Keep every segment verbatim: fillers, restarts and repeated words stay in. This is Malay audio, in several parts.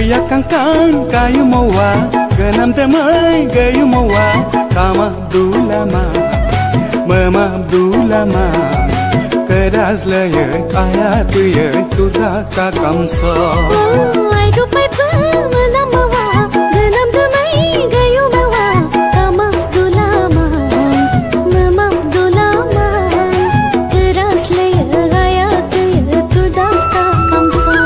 Kuya kangkang kayu mawa Genam temai gayu mawa Kama Abdulama Mama Abdulama Kedas leye ayat ye Tudak kakam so Ai rupai pemenam mawa Genam temai gayu mawa Kama Abdulama Mama Abdulama Kedas leye ayat ye Tudak kakam so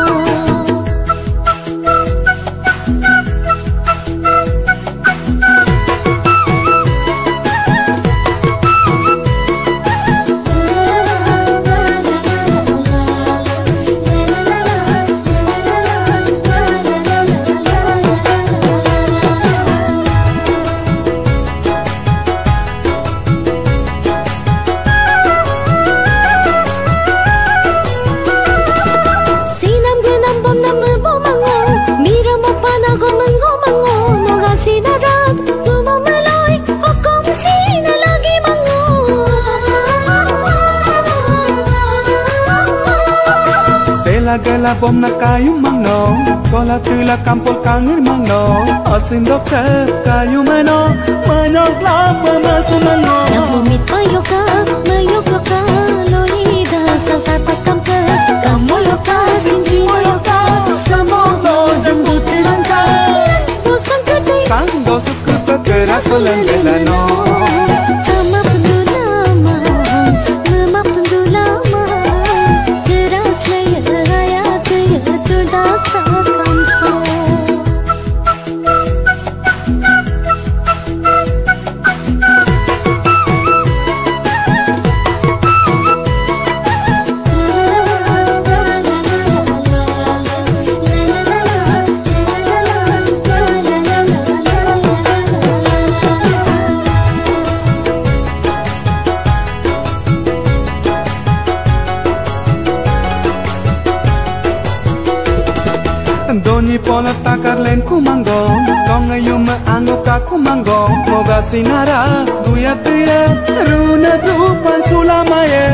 Gala bom na kayu mangno Kola tula kampol kangir mangno Asin dokter kayu mano Manok lapa masuk mano Yang bumit payoka Mayoka Loida sasar pakam ke Kamu yoka Singki yoka Semoga Dembu telangka Bosan kedai Sanggo suku pekerasa lelelano Kama pendulama Mema pendulama Keras laya Doni pola takar len kumanggo Kong ayu me anggap kaku manggo Moga sinara Duya tira Runa rupan sulamaya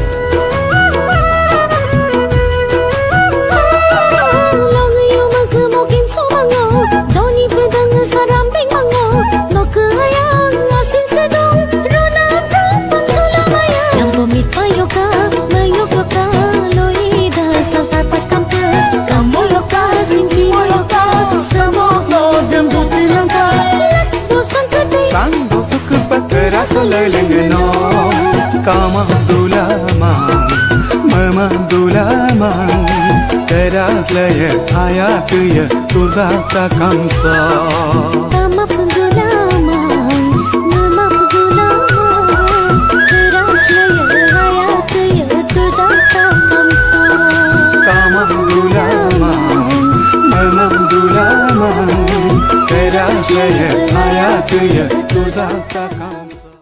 Long ayu mangkemokin sumango Doni pedang sarambing mango No keayang asin sedong Runa rupan sulamaya Yang pemit payoka Mayoka Loida sasar pakam ke Kamu yoka Singki yoka Semoga dembu telangka Bosan kedai Sanggo suku pekerasa lelengeno Kama Abdulama Mama Abdulama Keras leye ayat ye Tudak takam so Kama pendulama Mema pendulama Keras leye ayat ye Tudak takam so Kama Abdulama Mama Abdulama Keras leye ayat ye Tudak takam